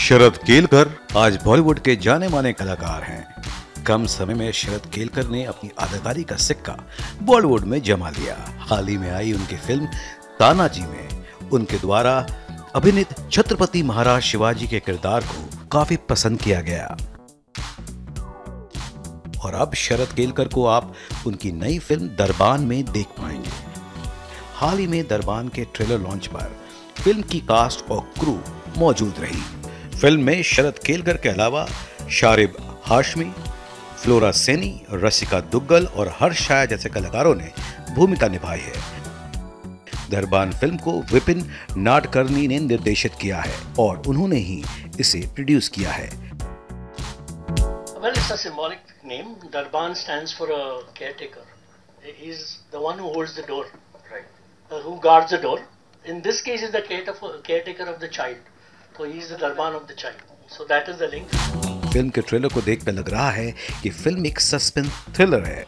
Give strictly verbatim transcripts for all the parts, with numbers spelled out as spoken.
शरद केलकर आज बॉलीवुड के जाने माने कलाकार हैं। कम समय में शरद केलकर ने अपनी अदाकारी का सिक्का बॉलीवुड में जमा लिया। हाल ही में आई उनकी फिल्म तानाजी में उनके द्वारा अभिनीत छत्रपति महाराज शिवाजी के किरदार को काफी पसंद किया गया और अब शरद केलकर को आप उनकी नई फिल्म दरबान में देख पाएंगे। हाल ही में दरबान के ट्रेलर लॉन्च पर फिल्म की कास्ट और क्रू मौजूद रही। फिल्म में शरद केलकर के अलावा शारिब हाशमी, फ्लोरा सैनी, रसिका दुग्गल और हर्ष शाह जैसे कलाकारों ने भूमिका निभाई है। दरबान फिल्म को विपिन नाडकर्णी ने निर्देशित किया है और उन्होंने ही इसे प्रोड्यूस किया है। Well, it's a symbolic name. Darbaan stands for a caretaker. He's the one who holds the door, right? Uh, who guards the door. In this case, is the caretaker of the child. So he is the Darbaan of the child. So that is the link. Film के trailer को देखकर लग रहा है कि film एक suspense thriller है।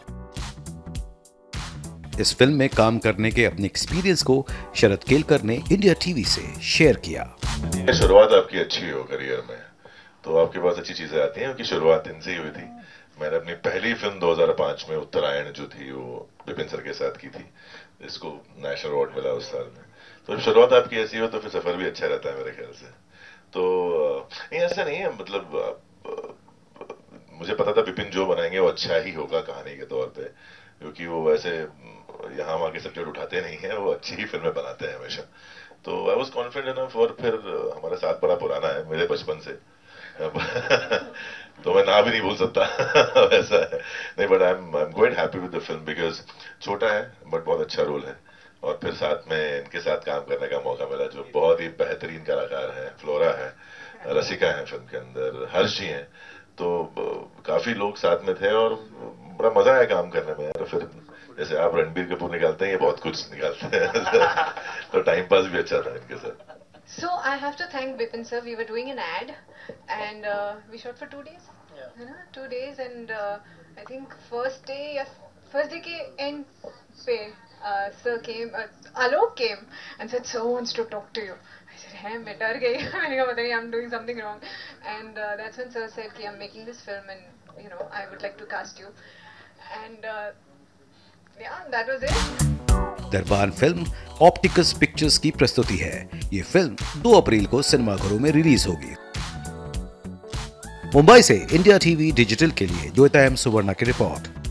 इस फिल्म में काम करने के अपने एक्सपीरियंस को शरद केलकर ने इंडिया टीवी से शेयर किया। शुरुआत आपकी अच्छी हो करियर में तो आपके पास अच्छी चीजें आती हैं। उनकी शुरुआत इनसे ही हुई थी। मैंने अपनी पहली फिल्म दो हज़ार पाँच में उत्तरायण जो थी वो विपिन सर के साथ की थी, जिसको नेशनल अवार्ड मिला उस साल में। तो जब शुरुआत आपकी ऐसी हो तो फिर सफर भी अच्छा रहता है मेरे ख्याल से। तो नहीं, ऐसा नहीं है, मतलब मुझे पता था विपिन जो बनाएंगे वो अच्छा ही होगा कहानी के तौर पे, क्योंकि वो वैसे यहाँ वहाँ के सब्जेक्ट उठाते नहीं है, वो अच्छी ही फिल्में बनाते हैं हमेशा। तो आई वॉज कॉन्फिडेंट इनफ। और फिर हमारा साथ बड़ा पुराना है मेरे बचपन से तो मैं ना भी नहीं बोल सकता वैसा है नहीं, but I am I am quite happy with the film because छोटा है बट बहुत अच्छा रोल है। और फिर साथ में इनके साथ काम करने का मौका मिला जो बहुत ही बेहतरीन कलाकार हैं। फ्लोरा है, रसिका है फिल्म के अंदर, हर्ष जी हैं, तो काफी लोग साथ में थे और बड़ा मजा आया काम करने में। तो फिर जैसे आप रणबीर कपूर निकालते हैं, ये बहुत कुछ निकालते हैं तो टाइम पास भी अच्छा था इनके साथ। So I have to thank Vipin sir. We were doing an ad, and uh, we shot for two days. Yeah. You know, two days, and uh, I think first day, yes, first day ke end pe, uh, sir came, uh, Alok came, and said, "Sir wants to talk to you." I said, "Hey, मैं डर गई, मैंने कहा पता नहीं I'm doing something wrong," and uh, that's when sir said कि I'm making this film, and you know I would like to cast you, and uh, yeah, that was it. Darbaan film Opticus Pictures की प्रस्तुति है। ये film दो अप्रैल को सिनेमाघरों में release होगी। मुंबई से इंडिया टीवी डिजिटल के लिए ज्योता एम सुवर्णा की रिपोर्ट।